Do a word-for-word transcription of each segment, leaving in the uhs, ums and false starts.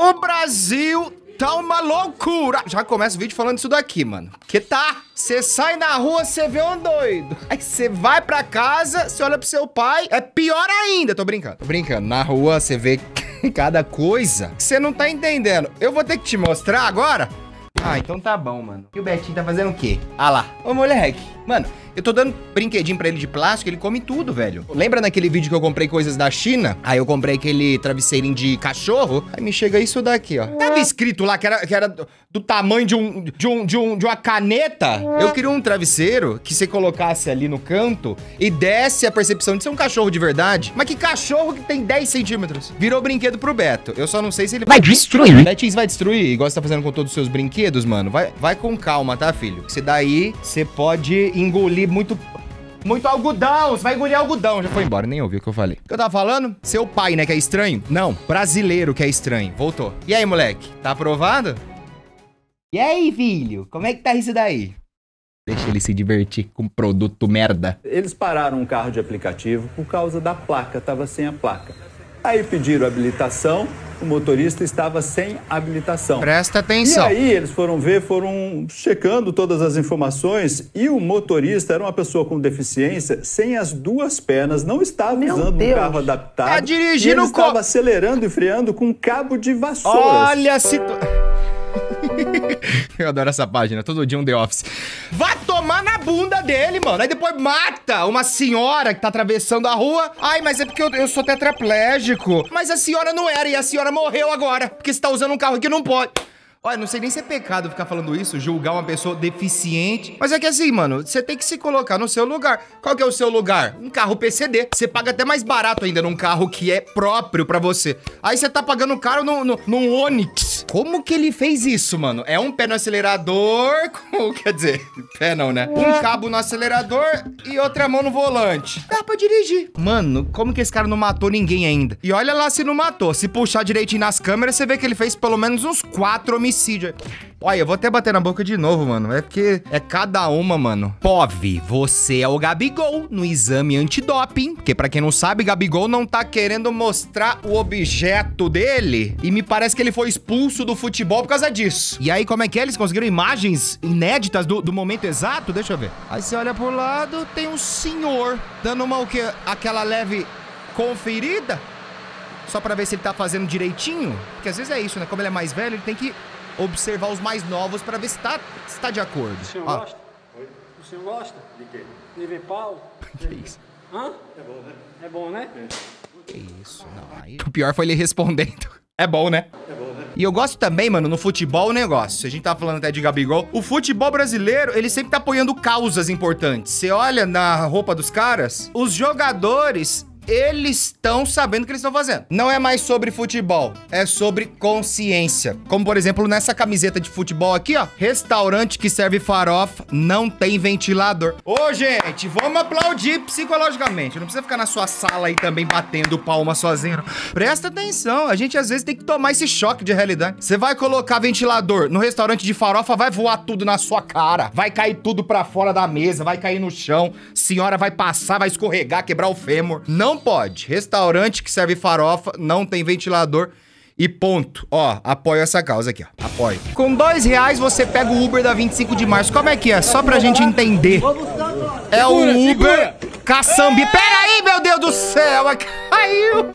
O Brasil tá uma loucura. Já começa o vídeo falando isso daqui, mano. Que tá, você sai na rua, você vê um doido. Aí você vai pra casa, você olha pro seu pai, é pior ainda. Tô brincando, tô brincando. Na rua você vê cada coisa que você não tá entendendo. Eu vou ter que te mostrar agora. Ah, então tá bom, mano. E o Betinho tá fazendo o quê? Ah lá. Ô, moleque. Mano, eu tô dando brinquedinho pra ele de plástico, ele come tudo, velho. Lembra naquele vídeo que eu comprei coisas da China? Aí eu comprei aquele travesseirinho de cachorro. Aí me chega isso daqui, ó. Tava escrito lá que era, que era do, do tamanho de um, de, um, de, um, de uma caneta. Eu queria um travesseiro que você colocasse ali no canto e desse a percepção de ser um cachorro de verdade. Mas que cachorro que tem dez centímetros? Virou brinquedo pro Beto. Eu só não sei se ele vai destruir. Betinho, vai destruir, igual você tá fazendo com todos os seus brinquedos, mano. Vai, vai com calma, tá, filho? Se daí, você pode engolir muito... Muito algodão, você vai engolir algodão. Já foi embora, nem ouviu o que eu falei. O que eu tava falando? Seu pai, né, que é estranho? Não, brasileiro que é estranho. Voltou. E aí, moleque? Tá aprovado? E aí, filho? Como é que tá isso daí? Deixa ele se divertir com produto merda. Eles pararam um carro de aplicativo por causa da placa, tava sem a placa. Aí pediram habilitação, o motorista estava sem habilitação. Presta atenção. E aí eles foram ver, foram checando todas as informações e o motorista era uma pessoa com deficiência, sem as duas pernas, não estava Meu usando Deus. um carro adaptado. Tá dirigindo e ele com... estava acelerando e freando com um cabo de vassoura. Olha a situação... Eu adoro essa página, todo dia um The Office. Vai tomar na bunda dele, mano. Aí depois mata uma senhora que tá atravessando a rua. Ai, mas é porque eu, eu sou tetraplégico. Mas a senhora não era e a senhora morreu agora. Porque você tá usando um carro que não pode. Olha, não sei nem se é pecado ficar falando isso, julgar uma pessoa deficiente. Mas é que assim, mano, você tem que se colocar no seu lugar. Qual que é o seu lugar? Um carro P C D. Você paga até mais barato ainda num carro que é próprio pra você. Aí você tá pagando caro num, num, num Onix. Como que ele fez isso, mano? É um pé no acelerador, com, quer dizer, pé não, né? Um cabo no acelerador e outra mão no volante. Dá pra dirigir. Mano, como que esse cara não matou ninguém ainda? E olha lá se não matou. Se puxar direitinho nas câmeras, você vê que ele fez pelo menos uns quatro homicídios. Olha, eu vou até bater na boca de novo, mano. É porque é cada uma, mano. Pove, você é o Gabigol no exame antidoping. Porque pra quem não sabe, Gabigol não tá querendo mostrar o objeto dele. E me parece que ele foi expulso do futebol por causa disso. E aí, como é que é? Eles conseguiram imagens inéditas do, do momento exato? Deixa eu ver. Aí você olha pro lado, tem um senhor dando uma, o quê? Aquela leve conferida. Só pra ver se ele tá fazendo direitinho. Porque às vezes é isso, né? Como ele é mais velho, ele tem que observar os mais novos pra ver se tá, se tá de acordo. O senhor Ó. gosta? Oi? O senhor gosta? De quê? De ver pau? Que isso? Hã? É bom, né? É bom, né? Que isso? Não, aí... O pior foi ele respondendo. É bom, né? É bom, né? E eu gosto também, mano, no futebol o negócio. A gente tá falando até de Gabigol. O futebol brasileiro, ele sempre tá apoiando causas importantes. Você olha na roupa dos caras, os jogadores... eles estão sabendo o que eles estão fazendo. Não é mais sobre futebol, é sobre consciência. Como, por exemplo, nessa camiseta de futebol aqui, ó. Restaurante que serve farofa não tem ventilador. Ô, gente, vamos aplaudir psicologicamente. Não precisa ficar na sua sala aí também batendo palma sozinho, não. Presta atenção, a gente às vezes tem que tomar esse choque de realidade. Você vai colocar ventilador no restaurante de farofa, vai voar tudo na sua cara. Vai cair tudo pra fora da mesa, vai cair no chão. Senhora vai passar, vai escorregar, quebrar o fêmur. Não Não pode. Restaurante que serve farofa não tem ventilador e ponto. Ó, apoio essa causa aqui, ó. Apoio. Com dois reais você pega o Uber da vinte e cinco de março. Como é que é? Só pra gente entender. É o Uber Caçambi. Pera aí, meu Deus do céu. Caiu.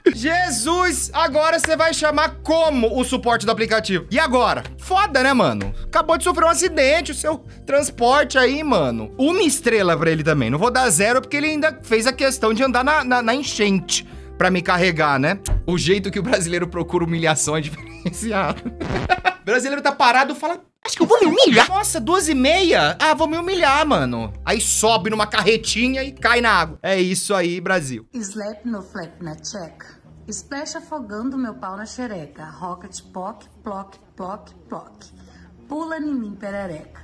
Jesus, agora você vai chamar como o suporte do aplicativo? E agora? Foda, né, mano? Acabou de sofrer um acidente, o seu transporte aí, mano. Uma estrela pra ele também. Não vou dar zero porque ele ainda fez a questão de andar na, na, na enchente pra me carregar, né? O jeito que o brasileiro procura humilhação é diferenciado. O brasileiro tá parado e fala... acho que eu vou me humilhar. Nossa, duas e meia? Ah, vou me humilhar, mano. Aí sobe numa carretinha e cai na água. É isso aí, Brasil. Slap no flap na checa. Splash afogando meu pau na xereca. Rocket poc, ploc, ploc, ploc. Pula em mim, perereca.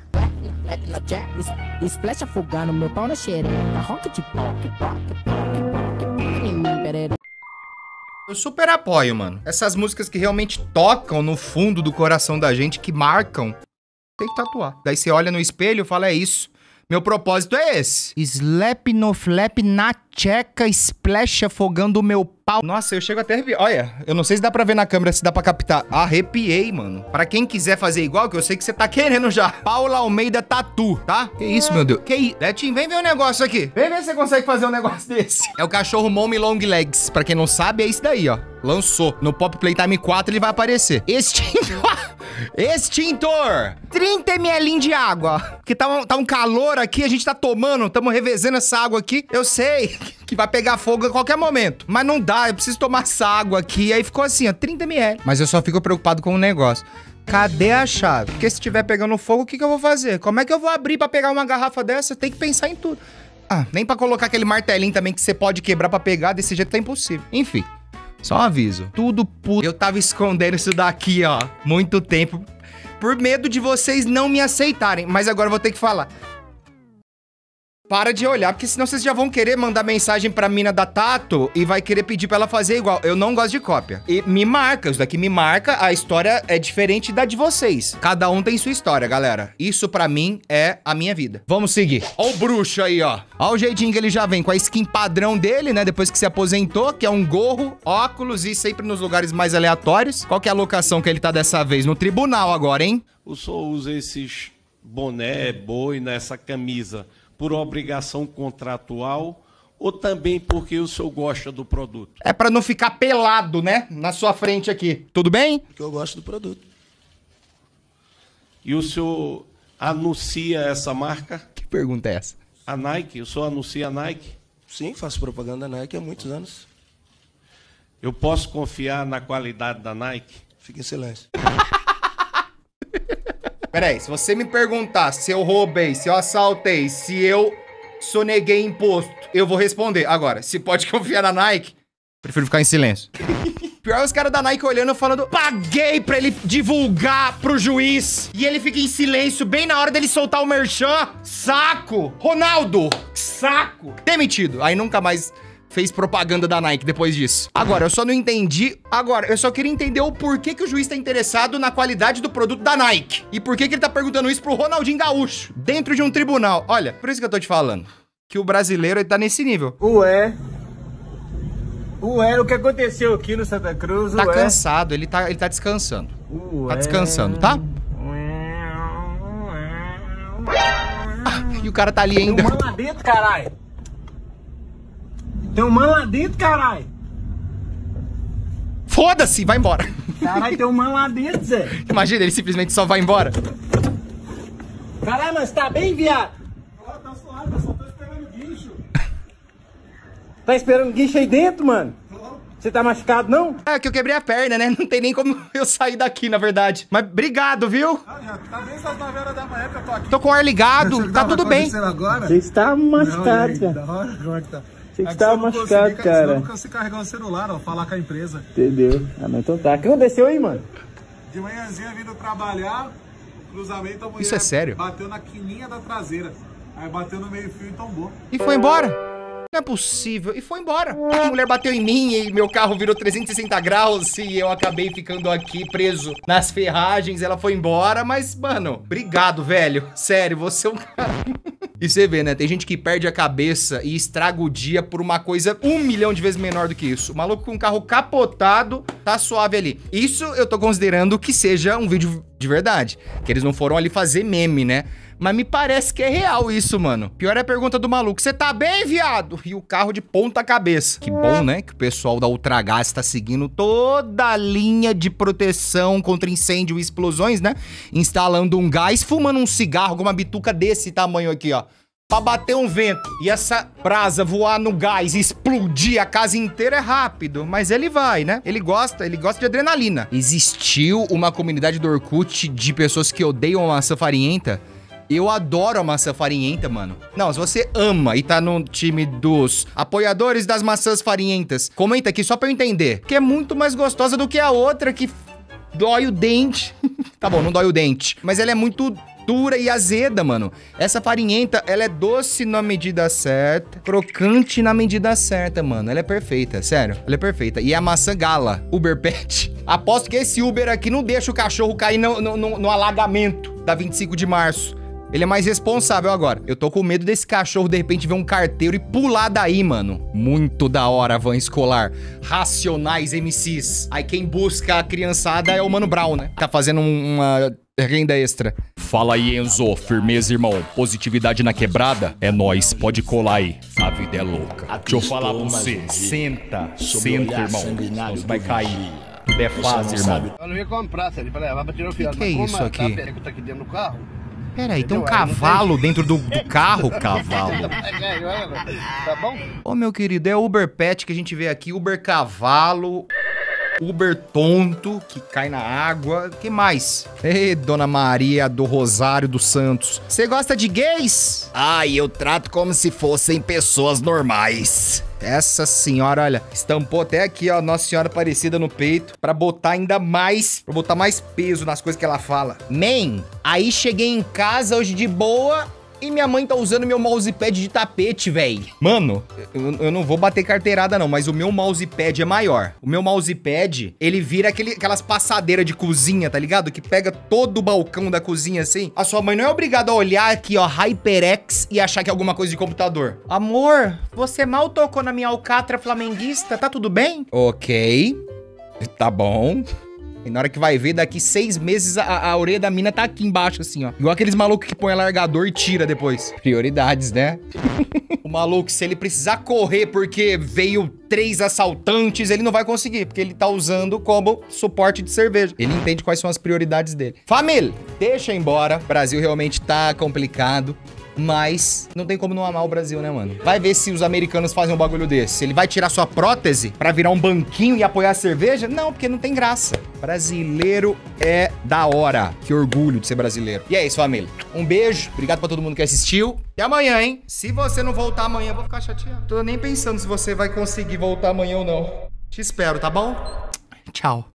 Splash afogando meu pau na xereca. Rocket poc, ploc, ploc, pula em mim, perereca. Eu super apoio, mano. Essas músicas que realmente tocam no fundo do coração da gente, que marcam, tem que tatuar. Daí você olha no espelho e fala, é isso. Meu propósito é esse. Slap no flap na tcheca, splash afogando o meu pau. Nossa, eu chego até a arrepiar. Olha, eu não sei se dá pra ver na câmera, se dá pra captar. Arrepiei, mano. Pra quem quiser fazer igual, que eu sei que você tá querendo já. Paula Almeida Tatu, tá? Que isso, meu Deus. Que isso? Detinho, vem ver um negócio aqui. Vem ver se você consegue fazer um negócio desse. É o cachorro Mommy Long Legs. Pra quem não sabe, é isso daí, ó. Lançou. No Pop Playtime quatro ele vai aparecer. Extintor. Extintor. trinta mililitros de água. Porque tá um, tá um calor aqui, a gente tá tomando, tamo revezando essa água aqui. Eu sei que vai pegar fogo a qualquer momento. Mas não dá, eu preciso tomar essa água aqui. Aí ficou assim, ó, trinta mililitros. Mas eu só fico preocupado com um negócio. Cadê a chave? Porque se estiver pegando fogo, o que que eu vou fazer? Como é que eu vou abrir pra pegar uma garrafa dessa? Tem que pensar em tudo. Ah, nem pra colocar aquele martelinho também que você pode quebrar pra pegar, desse jeito tá impossível. Enfim. Só um aviso. Tudo puto. Eu tava escondendo isso daqui, ó, muito tempo. Por medo de vocês não me aceitarem. Mas agora eu vou ter que falar. Para de olhar, porque senão vocês já vão querer mandar mensagem pra mina da Tato e vai querer pedir pra ela fazer igual. Eu não gosto de cópia. E me marca, isso daqui me marca, a história é diferente da de vocês. Cada um tem sua história, galera. Isso pra mim é a minha vida. Vamos seguir. Ó o bruxo aí, ó. Ó o jeitinho que ele já vem com a skin padrão dele, né? Depois que se aposentou, que é um gorro, óculos e sempre nos lugares mais aleatórios. Qual que é a locação que ele tá dessa vez? No tribunal agora, hein? O senhor usa esses boné, boi nessa camisa por obrigação contratual ou também porque o senhor gosta do produto? É pra não ficar pelado, né? Na sua frente aqui. Tudo bem? Porque eu gosto do produto. E o senhor anuncia essa marca? Que pergunta é essa? A Nike? O senhor anuncia a Nike? Sim, faço propaganda da Nike há muitos anos. Eu posso confiar na qualidade da Nike? Fique em silêncio. Peraí, se você me perguntar se eu roubei, se eu assaltei, se eu soneguei imposto, eu vou responder. Agora, se pode confiar na Nike, prefiro ficar em silêncio. Pior é os caras da Nike olhando, falando, paguei pra ele divulgar pro juiz. E ele fica em silêncio bem na hora dele soltar o merchan. Saco! Ronaldo! Saco! Demitido. Aí nunca mais fez propaganda da Nike depois disso. Agora, eu só não entendi... Agora, eu só queria entender o porquê que o juiz tá interessado na qualidade do produto da Nike. E por que que ele tá perguntando isso pro Ronaldinho Gaúcho, dentro de um tribunal. Olha, por isso que eu tô te falando, que o brasileiro ele tá nesse nível. Ué... Ué, o que aconteceu aqui no Santa Cruz? Tá ué. cansado, ele tá, ele tá descansando. Ué. Tá descansando, tá? Ah, e o cara tá ali ainda. Tem um mano lá dentro, caralho. Tem um mano lá dentro, caralho. Foda-se, vai embora. Caralho, tem um mano lá dentro, Zé. Imagina, ele simplesmente só vai embora. Caralho, mas tá bem, viado? Ó, tá suave, eu só tô esperando o guincho. Tá esperando guincho aí dentro, mano? Você tá machucado, não? É que eu quebrei a perna, né? Não tem nem como eu sair daqui, na verdade. Mas obrigado, viu? Ah, já tá bem essas nove horas da manhã que eu tô aqui. Tô com o ar ligado, Você tá tava tudo bem. agora? Você está machucado, Não, cara. da hora, como é que tá? Você É que estava você não machucado, consegui, cara. Senão eu não consigo carregar o celular, ó, falar com a empresa. Entendeu? Ah, mas então tá. O que aconteceu aí, mano? De manhãzinha vindo trabalhar, cruzamento, a mulher Isso é sério? bateu na quininha da traseira. Aí bateu no meio fio e tombou. E foi embora. Não é possível. E foi embora. A mulher bateu em mim e meu carro virou trezentos e sessenta graus e eu acabei ficando aqui preso nas ferragens. Ela foi embora, mas, mano, obrigado, velho. Sério, você é um cara... E você vê, né? Tem gente que perde a cabeça e estraga o dia por uma coisa um milhão de vezes menor do que isso. O maluco com um carro capotado tá suave ali. Isso eu tô considerando que seja um vídeo de verdade. Que eles não foram ali fazer meme, né? Mas me parece que é real isso, mano. Pior é a pergunta do maluco. Você tá bem, viado? E o carro de ponta cabeça. Que bom, né? Que o pessoal da Ultragás tá seguindo toda a linha de proteção contra incêndio e explosões, né? Instalando um gás, fumando um cigarro com uma bituca desse tamanho aqui, ó. Pra bater um vento e essa brasa voar no gás e explodir a casa inteira é rápido. Mas ele vai, né? Ele gosta, ele gosta de adrenalina. Existiu uma comunidade do Orkut de pessoas que odeiam a maçã farinhenta. Eu adoro a maçã farinhenta, mano. Não, se você ama e tá no time dos apoiadores das maçãs farinhentas, comenta aqui só pra eu entender. Que é muito mais gostosa do que a outra que dói o dente. Tá bom, não dói o dente. Mas ela é muito dura e azeda, mano. Essa farinhenta, ela é doce na medida certa, crocante na medida certa, mano. Ela é perfeita, sério. Ela é perfeita. E é a maçã Gala, Uber Pet. Aposto que esse Uber aqui não deixa o cachorro cair no, no, no, no alagamento da vinte e cinco de março. Ele é mais responsável agora. Eu tô com medo desse cachorro, de repente, ver um carteiro e pular daí, mano. Muito da hora, van escolar. Racionais M Cs. Aí quem busca a criançada é o Mano Brown, né? Tá fazendo um, uma renda extra. Fala aí, Enzo. Firmeza, irmão. Positividade na quebrada? É nóis. Pode colar aí. A vida é louca. Deixa eu falar pra você. Senta. Senta, irmão. Senão você vai cair. É fácil, irmão. Eu não ia comprar, sério, pra levar pra tirar o fiado. Que que é isso aqui? Tá, tá aqui dentro do carro. Peraí, tem um cavalo dentro do, do carro, cavalo. Tá bom? Ô, meu querido, é Uber Pet que a gente vê aqui, Uber Cavalo, Uber Tonto, que cai na água. Que mais? Ei, Dona Maria do Rosário dos Santos. Você gosta de gays? Ai, eu trato como se fossem pessoas normais. Essa senhora, olha, estampou até aqui, ó, Nossa Senhora Aparecida no peito, pra botar ainda mais, pra botar mais peso nas coisas que ela fala. Man, aí cheguei em casa hoje de boa e minha mãe tá usando meu mousepad de tapete, véi. Mano, eu, eu não vou bater carteirada não, mas o meu mousepad é maior. O meu mousepad, ele vira aquele, aquelas passadeiras de cozinha, tá ligado? Que pega todo o balcão da cozinha assim. A sua mãe não é obrigada a olhar aqui, ó, HyperX e achar que é alguma coisa de computador. Amor, você mal tocou na minha alcatra flamenguista, tá tudo bem? Ok, tá bom. E na hora que vai ver, daqui seis meses, a, a orelha da mina tá aqui embaixo, assim, ó. Igual aqueles malucos que põe alargador e tira depois. Prioridades, né? O maluco, se ele precisar correr porque veio três assaltantes, ele não vai conseguir, porque ele tá usando como suporte de cerveja. Ele entende quais são as prioridades dele. Família, deixa embora. O Brasil realmente tá complicado. Mas não tem como não amar o Brasil, né, mano? Vai ver se os americanos fazem um bagulho desse. Ele vai tirar sua prótese pra virar um banquinho e apoiar a cerveja? Não, porque não tem graça. Brasileiro é da hora. Que orgulho de ser brasileiro. E é isso, família. Um beijo. Obrigado pra todo mundo que assistiu. Até amanhã, hein? Se você não voltar amanhã, eu vou ficar chateado. Tô nem pensando se você vai conseguir voltar amanhã ou não. Te espero, tá bom? Tchau.